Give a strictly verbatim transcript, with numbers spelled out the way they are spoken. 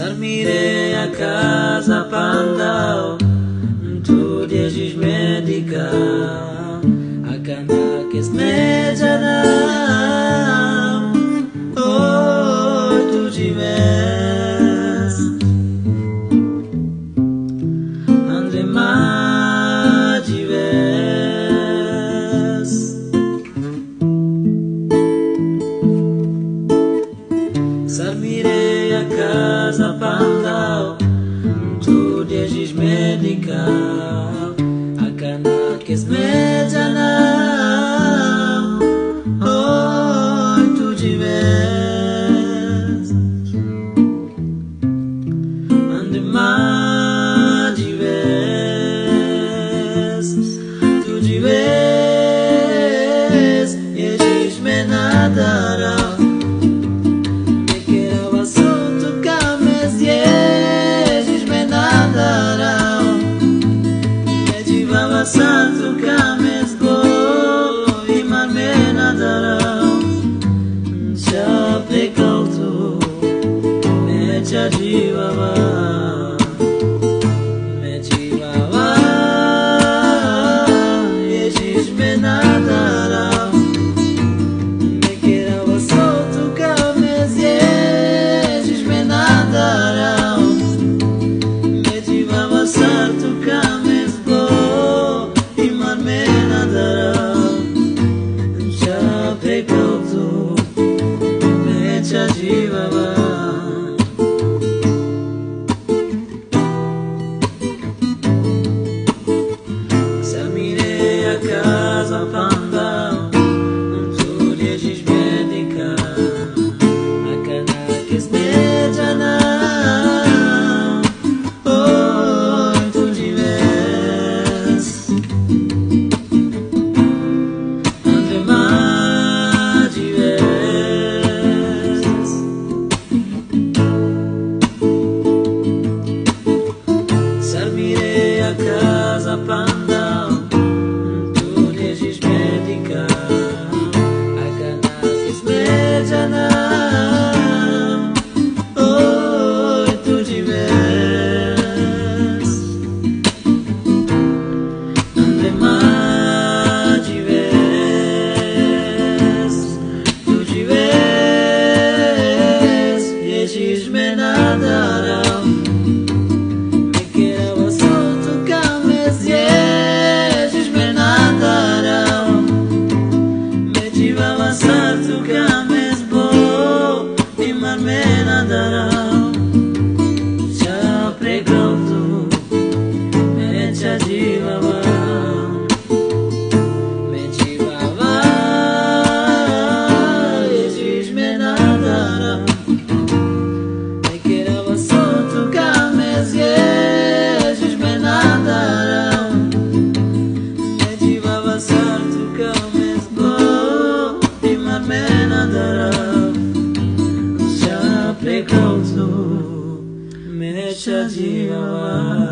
S'armire a casa pandao, tu diežiš medika, a kana kes međanam, oj tu žives, ande ma žives. S'armire a casa pandao, tu diežiš medika, a kana kes međanam, oj tu žives, ande ma žives, tu žives, Ježiš me nadarao. Santo cames go iman me nadarao, já pecou tu me chajivava, me chivava, Ježiš me nadarao, me querava solto cames, Ježiš me nadarao, me chivava santo cames go iman me nadarao, já pecou tu me chajivava. S'armire a casa pandao, tu diežiš medika, a kana kes međanam, oj tu žives, ande ma žives. S'armire a casa pandao, tu diežiš medika, a kana kes međanam, oj tu žives, ande ma žives, tu žives, Ježiš me nadarao, me querava solto cames, Ježiš me nadarao, me chivava santo cames bo iman me nadarao, já pregou tu me chajivava, me chivava, Ježiš me nadarao, me querava solto cames, Ježiš me nadarao, me chivava santo cames bo iman me nadarao, já pregou tu me chajivava.